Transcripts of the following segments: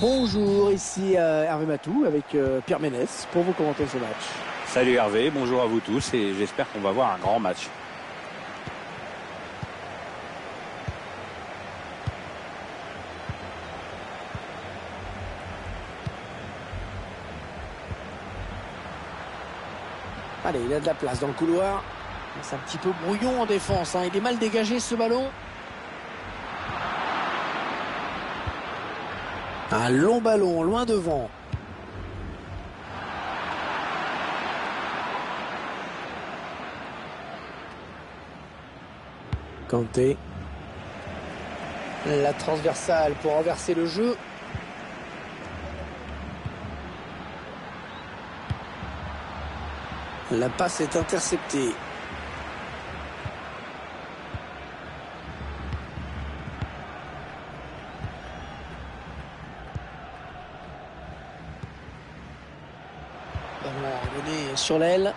Bonjour, ici Hervé Matou avec Pierre Ménès pour vous commenter ce match. Salut Hervé, bonjour à vous tous et j'espère qu'on va voir un grand match. Allez, il a de la place dans le couloir. C'est un petit peu brouillon en défense, hein. Il est mal dégagé ce ballon. Un long ballon, loin devant. Kanté. La transversale pour renverser le jeu. La passe est interceptée. Ballon donné sur l'aile.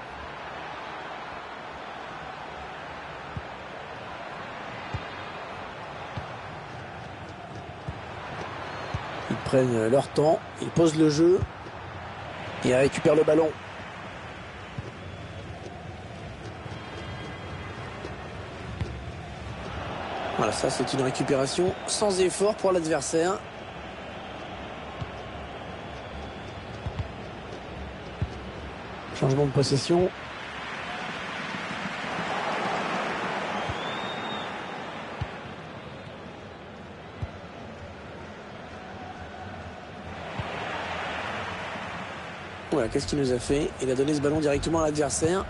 Ils prennent leur temps, ils posent le jeu et récupèrent le ballon. Voilà, ça c'est une récupération sans effort pour l'adversaire. Changement de possession. Voilà, qu'est-ce qu'il nous a fait? Il a donné ce ballon directement à l'adversaire.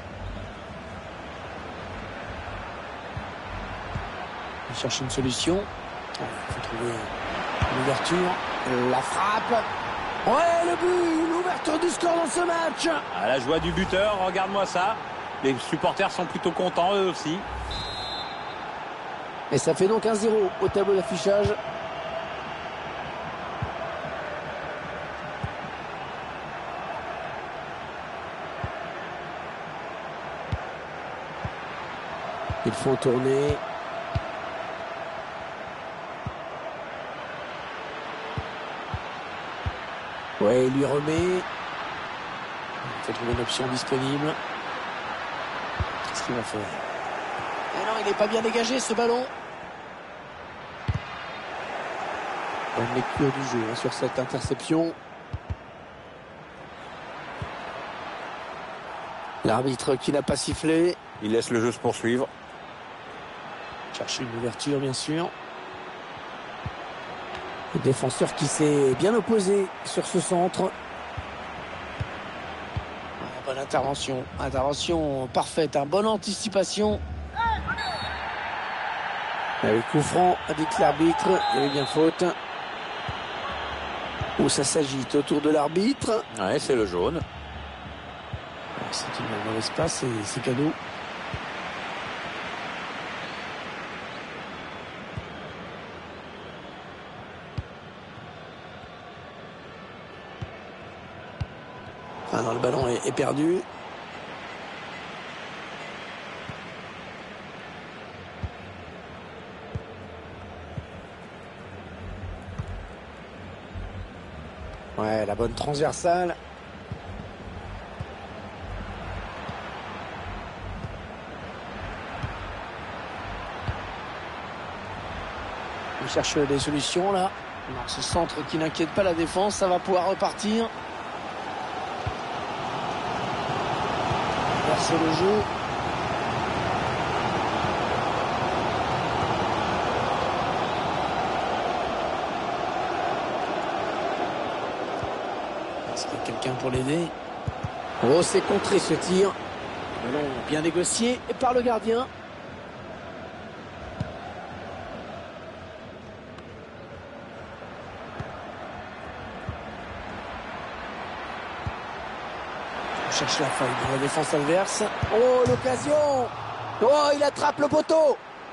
Il cherche une solution. Il faut trouver une ouverture. La frappe. Ouais, le but, l'ouverture du score dans ce match. À la joie du buteur, regarde-moi ça. Les supporters sont plutôt contents eux aussi. Et ça fait donc 1-0 au tableau d'affichage. Il faut tourner. Ouais, il lui remet. Il faut trouver une option disponible. Qu'est-ce qu'il va faire? Et non, il n'est pas bien dégagé ce ballon. Bonne lecture du jeu sur cette interception. L'arbitre qui n'a pas sifflé. Il laisse le jeu se poursuivre. Cherche une ouverture, bien sûr. Le défenseur qui s'est bien opposé sur ce centre. Bonne intervention. Intervention parfaite. Bonne anticipation. Avec coup franc, indique l'arbitre. Il y avait bien faute. Où ça s'agite autour de l'arbitre. Ouais, c'est le jaune. C'est une mauvaise passe et c'est cadeau. Ah non, le ballon est perdu. Ouais, la bonne transversale. Il cherche des solutions là. Non, ce centre qui n'inquiète pas la défense, ça va pouvoir repartir. Verser le jeu. Est-ce qu'il y a quelqu'un pour l'aider? Oh, c'est contré ce tir. Ballon bien négocié et par le gardien. On cherche la faille de la défense adverse. Oh, l'occasion! Oh, il attrape le poteau!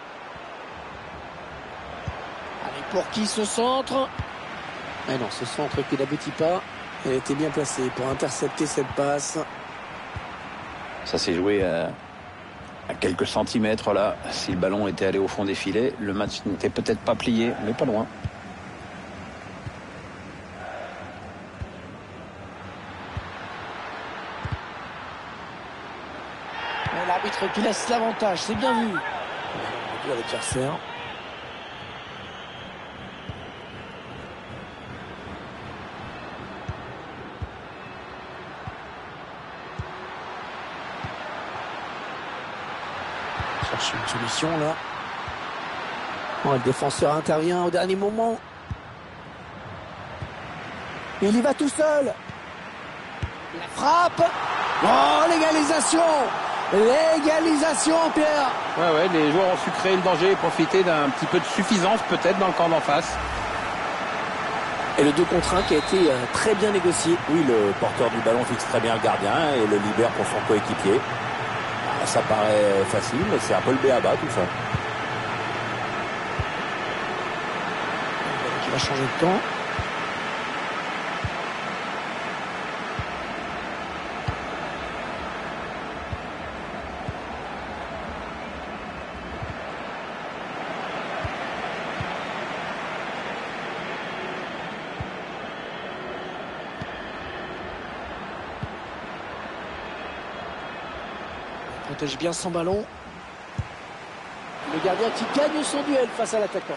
Allez, pour qui ce centre? Ah non, ce centre qui n'aboutit pas. Elle était bien placée pour intercepter cette passe. Ça s'est joué à quelques centimètres là. Si le ballon était allé au fond des filets, le match n'était peut-être pas plié, mais pas loin. L'arbitre qui laisse l'avantage, c'est bien vu. L'adversaire. Cherche une solution là. Oh, le défenseur intervient au dernier moment. Il y va tout seul. La frappe. Oh, l'égalisation. L'égalisation, Pierre. Ouais, les joueurs ont su créer le danger et profiter d'un petit peu de suffisance peut-être dans le camp d'en face. Et le 2 contre 1 qui a été très bien négocié. Oui, le porteur du ballon fixe très bien le gardien et le libère pour son coéquipier. Ça paraît facile, mais c'est un peu le b.a.-ba tout ça. Qui va changer de camp. Protège bien son ballon. Le gardien qui gagne son duel face à l'attaquant.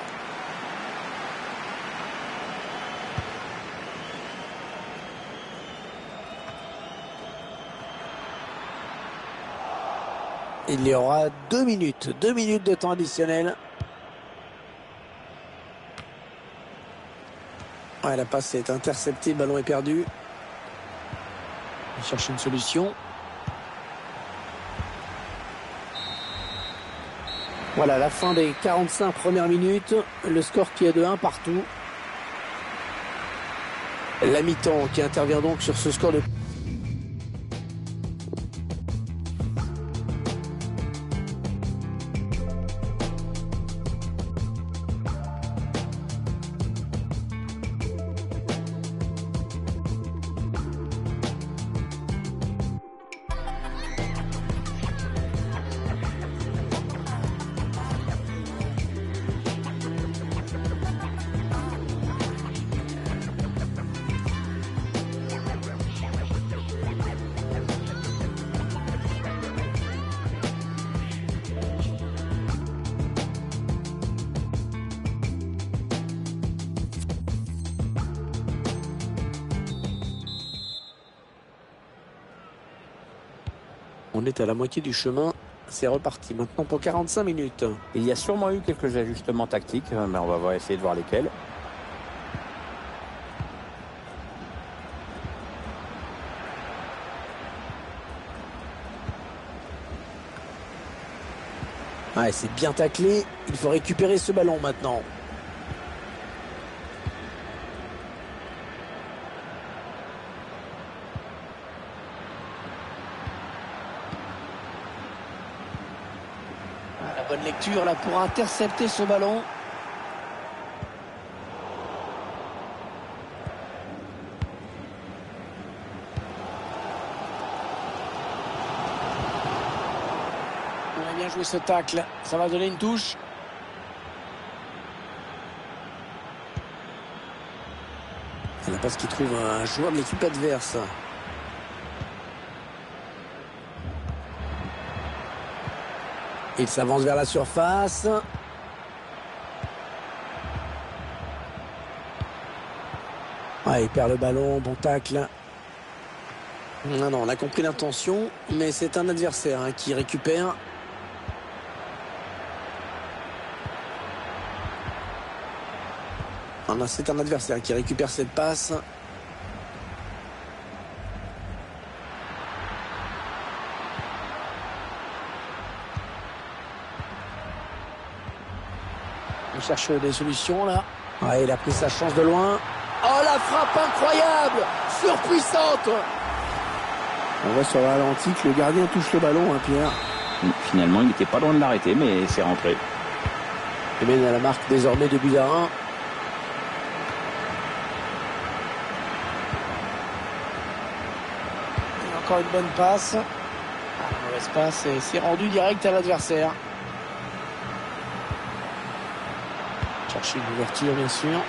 Il y aura 2 minutes. 2 minutes de temps additionnel. Ouais, la passe est interceptée. Le ballon est perdu. Il cherche une solution. Voilà, la fin des 45 premières minutes. Le score qui est de 1 partout. La mi-temps qui intervient donc sur ce score de... On est à la moitié du chemin. C'est reparti maintenant pour 45 minutes. Il y a sûrement eu quelques ajustements tactiques, mais on va essayer de voir lesquels. Ouais, c'est bien taclé. Il faut récupérer ce ballon maintenant. La bonne lecture là pour intercepter ce ballon. On a bien joué ce tacle. Ça va donner une touche. C'est la passe qui trouve un joueur de l'équipe adverse. Il s'avance vers la surface. Ouais, il perd le ballon, bon tacle. Non, on a compris l'intention, mais c'est un adversaire qui récupère. Non, c'est un adversaire qui récupère cette passe. On cherche des solutions là. Ouais, il a pris sa chance de loin. Oh, la frappe incroyable, surpuissante. On voit sur le ralenti que le gardien touche le ballon, Pierre. Finalement, il n'était pas loin de l'arrêter, mais c'est rentré. Il mène à la marque désormais de but à 1. Et encore une bonne passe. Mauvaise passe et c'est rendu direct à l'adversaire. Chercher une ouverture, bien sûr.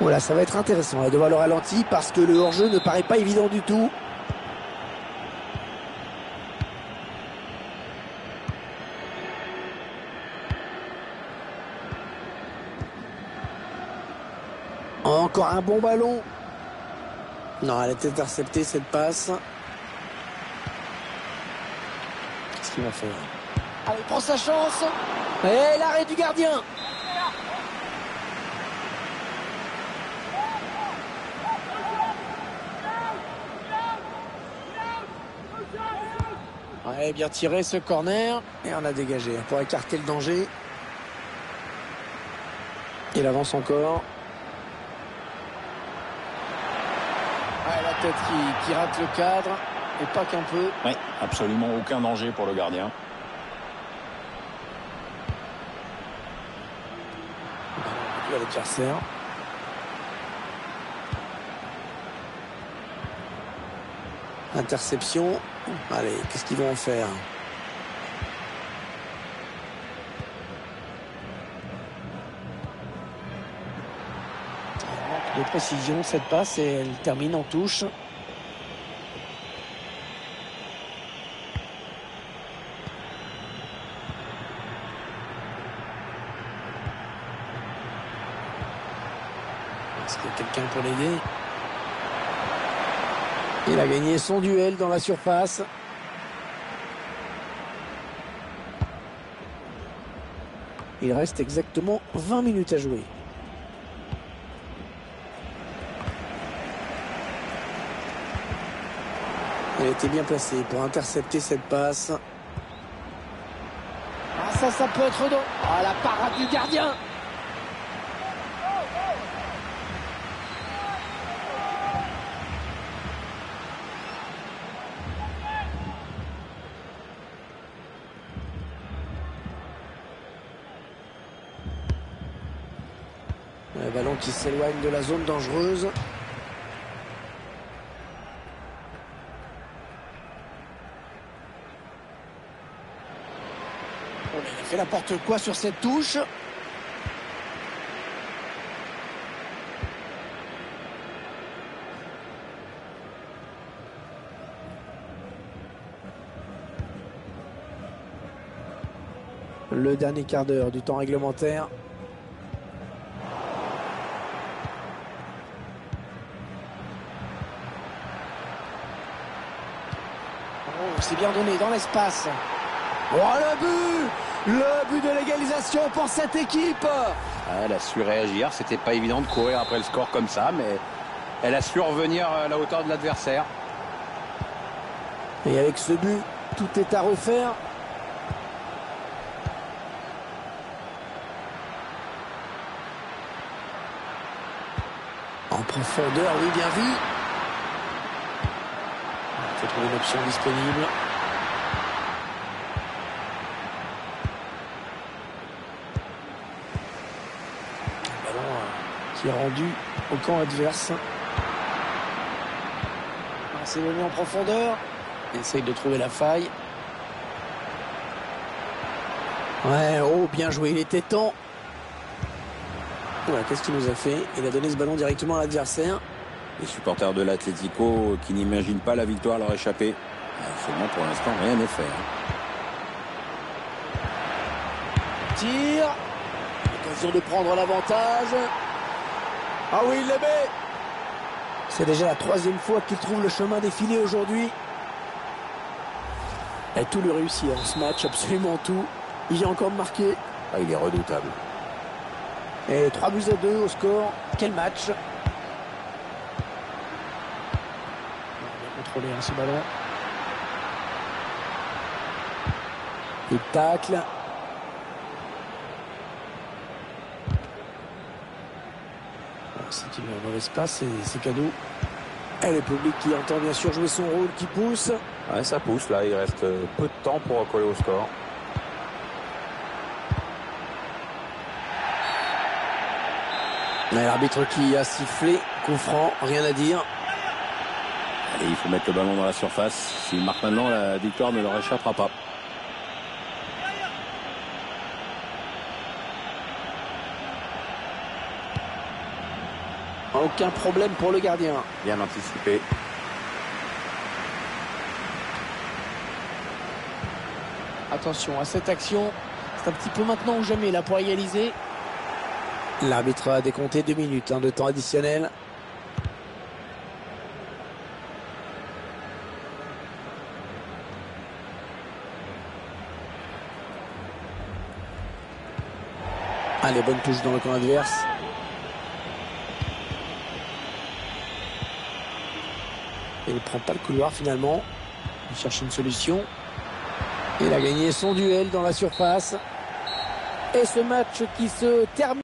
Voilà, ça va être intéressant de voir le ralenti parce que le hors-jeu ne paraît pas évident du tout. Encore un bon ballon. Non, elle a été interceptée cette passe. Qu'est-ce qu'il va faire? Allez, il prend sa chance. Et l'arrêt du gardien. Ouais, bien tiré ce corner. Et on a dégagé pour écarter le danger. Il avance encore. Ouais, la tête qui rate le cadre. Et pas qu'un peu. Oui, absolument aucun danger pour le gardien. À l'adversaire. Interception. Allez, qu'est-ce qu'ils vont en faire? Manque de précision cette passe et elle termine en touche. Est-ce qu'il y a quelqu'un pour l'aider? Il a gagné son duel dans la surface. Il reste exactement 20 minutes à jouer. Elle était bien placée pour intercepter cette passe. Ah, ça peut être dans... Ah, la parade du gardien! Le ballon qui s'éloigne de la zone dangereuse. Il a fait n'importe quoi sur cette touche. Le dernier quart d'heure du temps réglementaire. Oh, c'est bien donné dans l'espace. Oh, le but de l'égalisation pour cette équipe. Elle a su réagir. C'était pas évident de courir après le score comme ça, mais elle a su revenir à la hauteur de l'adversaire. Et avec ce but, tout est à refaire. En profondeur, oui, bien vu. Il faut trouver une option disponible. Un ballon qui est rendu au camp adverse. C'est venu en profondeur. Il essaye de trouver la faille. Ouais, oh, bien joué, il était temps. Voilà, qu'est-ce qu'il nous a fait? Il a donné ce ballon directement à l'adversaire. Les supporters de l'Atlético qui n'imaginent pas la victoire leur échapper. Seulement pour l'instant, rien n'est fait. Tir. Occasion de prendre l'avantage. Ah oui, il le met. C'est déjà la 3e fois qu'il trouve le chemin des filets aujourd'hui. Et tout lui réussit en ce match, absolument tout. Il vient encore de marquer. Ah, il est redoutable. Et 3-2 au score. Quel match! Bien contrôlé ce ballon. Il tacle. C'est une mauvaise passe, c'est cadeau. Et le public qui entend bien sûr jouer son rôle, qui pousse. Ouais, ça pousse là, il reste peu de temps pour recoller au score. L'arbitre qui a sifflé, coup franc, rien à dire. Allez, il faut mettre le ballon dans la surface. S'il marque maintenant, la victoire ne leur échappera pas. Aucun problème pour le gardien. Bien anticipé. Attention à cette action. C'est un petit peu maintenant ou jamais là pour égaliser. L'arbitre a décompté 2 minutes de temps additionnel. Allez, bonne touche dans le camp adverse. Et il ne prend pas le couloir finalement. Il cherche une solution. Il a gagné son duel dans la surface. Et ce match qui se termine.